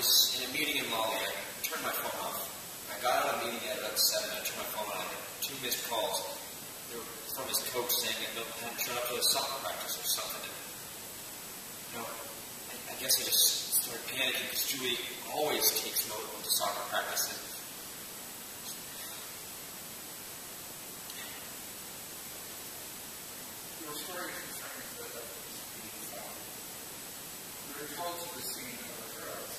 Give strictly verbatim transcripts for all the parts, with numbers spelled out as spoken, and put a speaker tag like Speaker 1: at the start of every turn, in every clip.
Speaker 1: was in a meeting in Lolly. I turned my phone off. I got out of the meeting at about seven. I turned my phone on. I had two missed calls. They were from his coach saying that Milton hadn't shown up to a soccer practice or something. And, you know, I, I guess I just started panicking because Julie always takes Milton to soccer practice. And
Speaker 2: your story concerning the being found. You were called to the scene of a drugs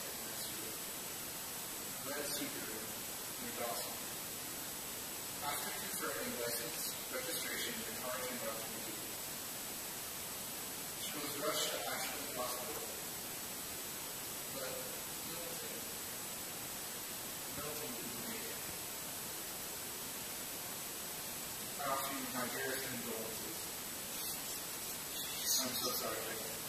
Speaker 2: in Red Seeker near Dawson. After confirming license, registration, and car came out to the she was rushed to Ashland Hospital. But Milton, Milton didn't make it. I offer you my dearest condolences. I'm so sorry, Jacob.